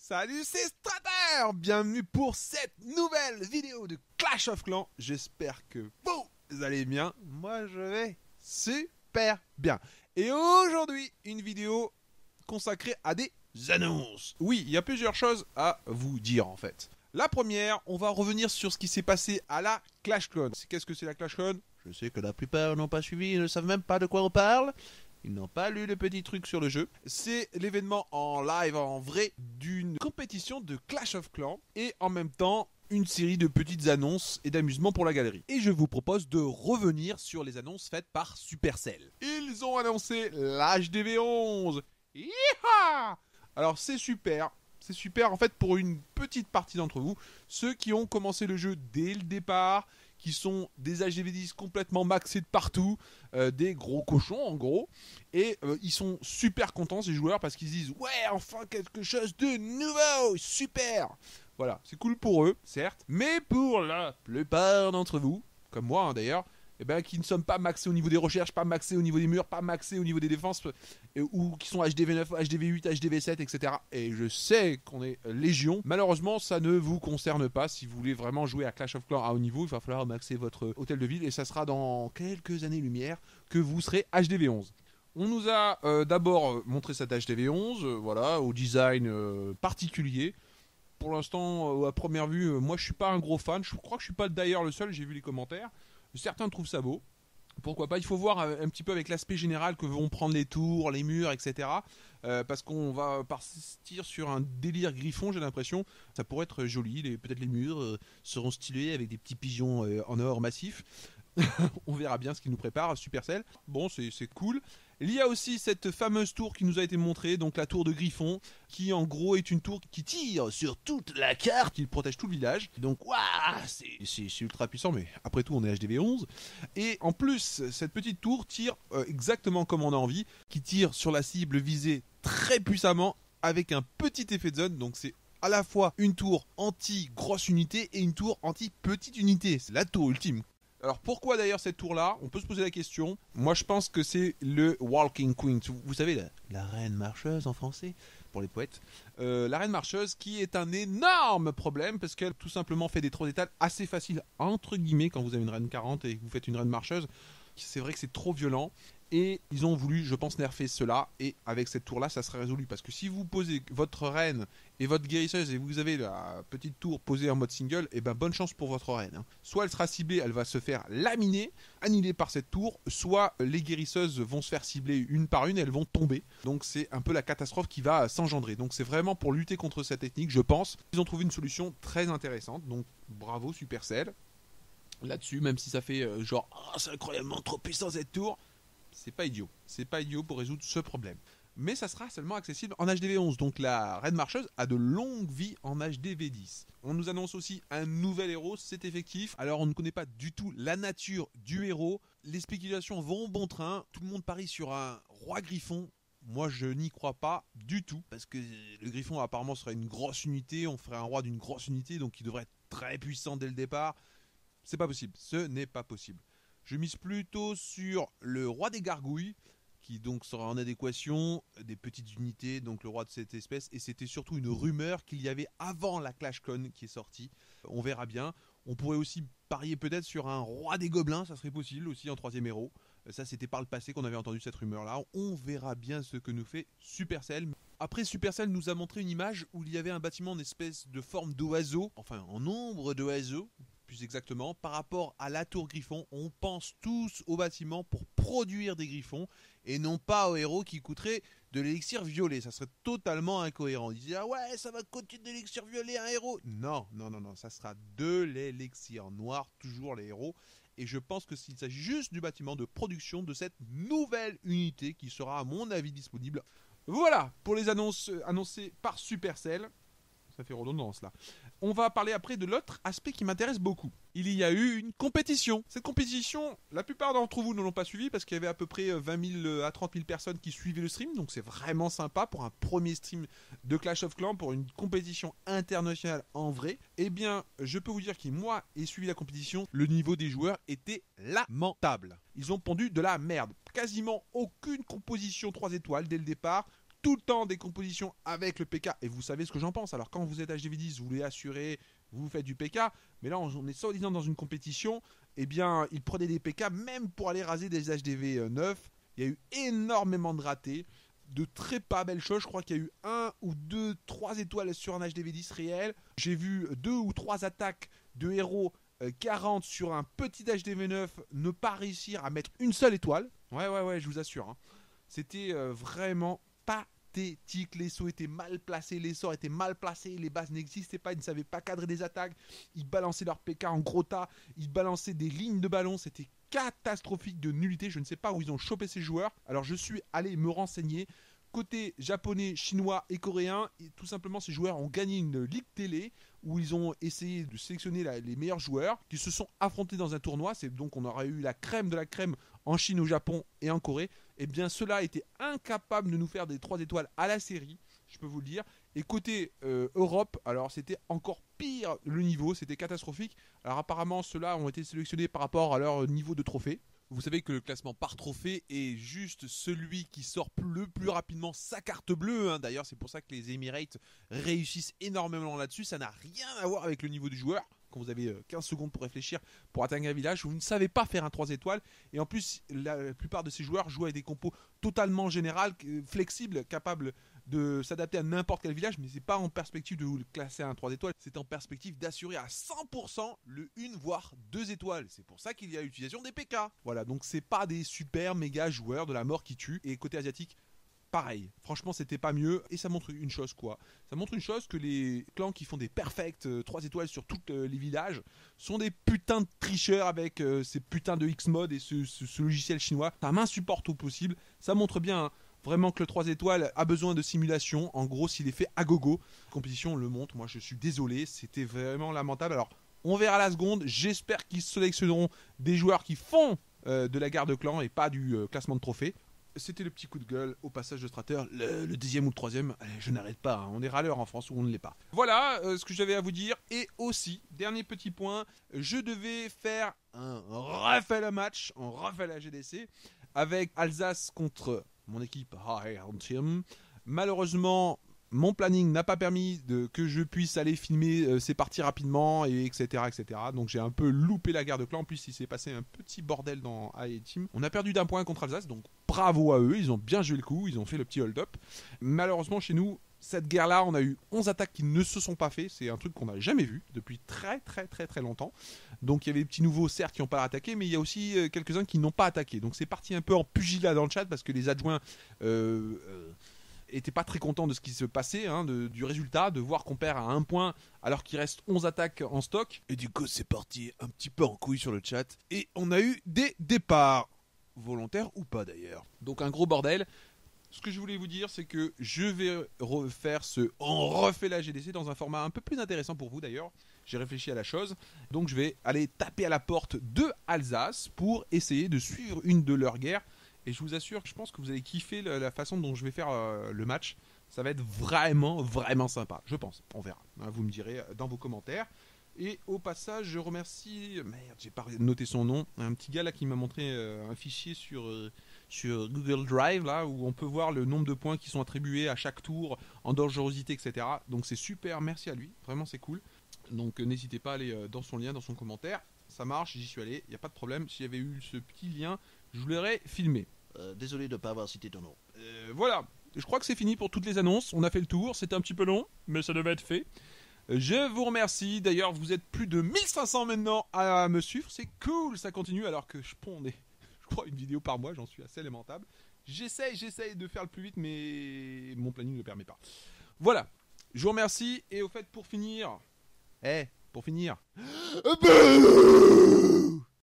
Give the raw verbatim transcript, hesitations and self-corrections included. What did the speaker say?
Salut, c'est Strater. Bienvenue pour cette nouvelle vidéo de Clash of Clans. J'espère que vous allez bien. Moi, je vais super bien. Et aujourd'hui, une vidéo consacrée à des annonces. Oui, il y a plusieurs choses à vous dire en fait. La première, on va revenir sur ce qui s'est passé à la ClashCon. Qu'est-ce que c'est la ClashCon? Je sais que la plupart n'ont pas suivi et ne savent même pas de quoi on parle. Ils n'ont pas lu le petit truc sur le jeu. C'est l'événement en live, en vrai, d'une compétition de Clash of Clans et en même temps une série de petites annonces et d'amusements pour la galerie. Et je vous propose de revenir sur les annonces faites par Supercell. Ils ont annoncé l'H D V onze. Yeeha! Alors c'est super. C'est super en fait pour une petite partie d'entre vous, ceux qui ont commencé le jeu dès le départ, qui sont des H D V dix complètement maxés de partout, euh, des gros cochons en gros, et euh, ils sont super contents ces joueurs parce qu'ils disent ouais enfin quelque chose de nouveau, super. Voilà, c'est cool pour eux, certes, mais pour la plupart d'entre vous, comme moi hein, d'ailleurs, eh ben, qui ne sommes pas maxés au niveau des recherches, pas maxés au niveau des murs, pas maxés au niveau des défenses, et, ou qui sont H D V neuf, H D V huit, H D V sept, et cetera. Et je sais qu'on est légion. Malheureusement, ça ne vous concerne pas. Si vous voulez vraiment jouer à Clash of Clans à haut niveau, il va falloir maxer votre hôtel de ville, et ça sera dans quelques années-lumière que vous serez H D V onze. On nous a euh, d'abord montré cette H D V onze, euh, voilà, au design euh, particulier. Pour l'instant, euh, à première vue, euh, moi je suis pas un gros fan. Je crois que je suis pas d'ailleurs le seul, j'ai vu les commentaires. Certains trouvent ça beau. Pourquoi pas? Il faut voir un petit peu avec l'aspect général que vont prendre les tours, les murs, et cetera. Euh, parce qu'on va partir sur un délire griffon, j'ai l'impression. Ça pourrait être joli. Les, peut-être les murs euh, seront stylés avec des petits pigeons euh, en or massif. On verra bien ce qu'il nous prépare, Supercell. Bon, c'est cool. Il y a aussi cette fameuse tour qui nous a été montrée, donc la tour de Griffon, qui en gros est une tour qui tire sur toute la carte, qui protège tout le village. Donc, waouh, c'est ultra puissant, mais après tout, on est H D V onze. Et en plus, cette petite tour tire euh, exactement comme on a envie, qui tire sur la cible visée très puissamment, avec un petit effet de zone, donc c'est à la fois une tour anti-grosse unité et une tour anti-petite unité. C'est la tour ultime. Alors pourquoi d'ailleurs cette tour là? On peut se poser la question. Moi je pense que c'est le Walking Queen. Vous savez la, la reine marcheuse en français pour les poètes. Euh, la reine marcheuse qui est un énorme problème parce qu'elle tout simplement fait des trous d'étal assez faciles entre guillemets quand vous avez une reine quarante et que vous faites une reine marcheuse. C'est vrai que c'est trop violent. Et ils ont voulu, je pense, nerfer cela. Et avec cette tour-là, ça sera résolu. Parce que si vous posez votre reine et votre guérisseuse et vous avez la petite tour posée en mode single, et ben bonne chance pour votre reine. Hein. Soit elle sera ciblée, elle va se faire laminer, annihilée par cette tour. Soit les guérisseuses vont se faire cibler une par une et elles vont tomber. Donc c'est un peu la catastrophe qui va s'engendrer. Donc c'est vraiment pour lutter contre cette technique, je pense. Ils ont trouvé une solution très intéressante. Donc bravo Supercell. Là-dessus, même si ça fait euh, genre oh, c'est incroyablement trop puissant cette tour. C'est pas idiot, c'est pas idiot pour résoudre ce problème. Mais ça sera seulement accessible en H D V onze, donc la reine marcheuse a de longues vies en H D V dix. On nous annonce aussi un nouvel héros, c'est effectif. Alors on ne connaît pas du tout la nature du héros, les spéculations vont bon train, tout le monde parie sur un roi griffon. Moi je n'y crois pas du tout, parce que le griffon apparemment serait une grosse unité, on ferait un roi d'une grosse unité, donc il devrait être très puissant dès le départ. C'est pas possible, ce n'est pas possible. Je mise plutôt sur le roi des gargouilles, qui donc sera en adéquation des petites unités, donc le roi de cette espèce. Et c'était surtout une rumeur qu'il y avait avant la ClashCon qui est sortie. On verra bien. On pourrait aussi parier peut-être sur un roi des gobelins, ça serait possible aussi en troisième héros. Ça c'était par le passé qu'on avait entendu cette rumeur-là. On verra bien ce que nous fait Supercell. Après, Supercell nous a montré une image où il y avait un bâtiment en espèce de forme d'oiseau, enfin en nombre d'oiseaux. Plus exactement, par rapport à la tour Griffon, on pense tous au bâtiment pour produire des griffons et non pas au héros qui coûterait de l'élixir violet. Ça serait totalement incohérent. Ils disent ah ouais, ça va coûter de l'élixir violet un héros. Non, non, non, non, ça sera de l'élixir noir, toujours les héros. Et je pense que s'il s'agit juste du bâtiment de production de cette nouvelle unité qui sera à mon avis disponible. Voilà pour les annonces annoncées par Supercell. Ça fait redondance là. On va parler après de l'autre aspect qui m'intéresse beaucoup. Il y a eu une compétition. Cette compétition, la plupart d'entre vous ne l'ont pas suivie parce qu'il y avait à peu près vingt mille à trente mille personnes qui suivaient le stream. Donc c'est vraiment sympa pour un premier stream de Clash of Clans, pour une compétition internationale en vrai. Eh bien, je peux vous dire que moi ai suivi la compétition. Le niveau des joueurs était lamentable. Ils ont pondu de la merde. Quasiment aucune composition trois étoiles dès le départ. tout le temps des compositions avec le P K, et vous savez ce que j'en pense. Alors quand vous êtes H D V dix, vous voulez assurer, vous faites du P K, mais là on est soi-disant dans une compétition, eh bien ils prenaient des P K même pour aller raser des H D V neuf. Il y a eu énormément de ratés, de très pas belles choses. Je crois qu'il y a eu un ou deux, trois étoiles sur un H D V dix réel. J'ai vu deux ou trois attaques de héros euh, quarante sur un petit H D V neuf ne pas réussir à mettre une seule étoile. Ouais, ouais, ouais, je vous assure. Hein. C'était euh, vraiment pathétique. Les sauts étaient mal placés, les sorts étaient mal placés, les bases n'existaient pas, ils ne savaient pas cadrer des attaques. Ils balançaient leur P K en gros tas, ils balançaient des lignes de ballon, c'était catastrophique de nullité. Je ne sais pas où ils ont chopé ces joueurs. Alors je suis allé me renseigner. Côté japonais, chinois et coréen, et tout simplement ces joueurs ont gagné une ligue télé où ils ont essayé de sélectionner la, les meilleurs joueurs qui se sont affrontés dans un tournoi. C'est donc on aurait eu la crème de la crème en Chine, au Japon et en Corée. Et bien ceux-là étaient incapables de nous faire des trois étoiles à la série, je peux vous le dire. Et côté euh, Europe, alors c'était encore pire le niveau, c'était catastrophique. Alors apparemment ceux-là ont été sélectionnés par rapport à leur niveau de trophée. Vous savez que le classement par trophée est juste celui qui sort le plus rapidement sa carte bleue. Hein. D'ailleurs, c'est pour ça que les Emirates réussissent énormément là-dessus. Ça n'a rien à voir avec le niveau du joueur. Quand vous avez quinze secondes pour réfléchir pour atteindre un village, vous ne savez pas faire un trois étoiles. Et en plus, la plupart de ces joueurs jouent avec des compos totalement générales, flexibles, capables de s'adapter à n'importe quel village. Mais c'est pas en perspective de vous classer à un trois étoiles, c'est en perspective d'assurer à cent pour cent le une voire deux étoiles. C'est pour ça qu'il y a l'utilisation des P K. Voilà, donc c'est pas des super méga joueurs de la mort qui tuent. Et côté asiatique, pareil, franchement c'était pas mieux. Et ça montre une chose quoi. Ça montre une chose, que les clans qui font des perfects euh, trois étoiles sur tous euh, les villages sont des putains de tricheurs avec euh, ces putains de X-Mode et ce, ce, ce logiciel chinois. Ça m'insupporte au possible. Ça montre bien hein, vraiment que le trois étoiles a besoin de simulation. En gros, s'il est fait à gogo, la compétition le montre. Moi je suis désolé, c'était vraiment lamentable. Alors on verra la seconde. J'espère qu'ils sélectionneront des joueurs qui font euh, de la guerre de clan et pas du euh, classement de trophées. C'était le petit coup de gueule au passage de Strater, le, le deuxième ou le troisième. Allez, je n'arrête pas, hein. On est râleur en France où on ne l'est pas. Voilà euh, ce que j'avais à vous dire. Et aussi, dernier petit point, je devais faire un refait match, un refait la G D C, avec Alsace contre mon équipe High Team. Malheureusement, mon planning n'a pas permis de, que je puisse aller filmer euh, ces parties rapidement, et etc, et cetera. Donc j'ai un peu loupé la guerre de clan. En plus, il s'est passé un petit bordel dans High Team. On a perdu d'un point contre Alsace, donc bravo à eux. Ils ont bien joué le coup, ils ont fait le petit hold-up. Malheureusement, chez nous, cette guerre-là, on a eu onze attaques qui ne se sont pas faites. C'est un truc qu'on n'a jamais vu depuis très très très très longtemps. Donc il y avait des petits nouveaux, certes, qui n'ont pas attaqué, mais il y a aussi euh, quelques-uns qui n'ont pas attaqué. Donc c'est parti un peu en pugilat dans le chat parce que les adjoints... Euh, euh, était pas très content de ce qui se passait, hein, de, du résultat, de voir qu'on perd à un point alors qu'il reste onze attaques en stock. Et du coup, c'est parti un petit peu en couille sur le chat. Et on a eu des départs, volontaires ou pas d'ailleurs. Donc un gros bordel. Ce que je voulais vous dire, c'est que je vais refaire ce On refait la G D C dans un format un peu plus intéressant pour vous d'ailleurs. J'ai réfléchi à la chose. Donc je vais aller taper à la porte de Alsace pour essayer de suivre une de leurs guerres. Et je vous assure, je pense que vous allez kiffer la, la façon dont je vais faire euh, le match. Ça va être vraiment, vraiment sympa. Je pense. On verra. Hein, vous me direz dans vos commentaires. Et au passage, je remercie... Merde, j'ai pas noté son nom. Un petit gars là qui m'a montré euh, un fichier sur, euh, sur Google Drive, là, où on peut voir le nombre de points qui sont attribués à chaque tour, en dangerosité, et cetera. Donc c'est super. Merci à lui. Vraiment, c'est cool. Donc euh, n'hésitez pas à aller euh, dans son lien, dans son commentaire. Ça marche, j'y suis allé. Il n'y a pas de problème. S'il y avait eu ce petit lien, je vous l'aurais filmé. Euh, désolé de ne pas avoir cité ton nom. Euh, voilà, je crois que c'est fini pour toutes les annonces. On a fait le tour, c'était un petit peu long, mais ça devait être fait. Je vous remercie. D'ailleurs, vous êtes plus de mille cinq cents maintenant à me suivre. C'est cool, ça continue alors que je ponds des, je crois, une vidéo par mois. J'en suis assez lamentable. J'essaye, j'essaye de faire le plus vite, mais mon planning ne le permet pas. Voilà, je vous remercie. Et au fait, pour finir... Eh, pour finir...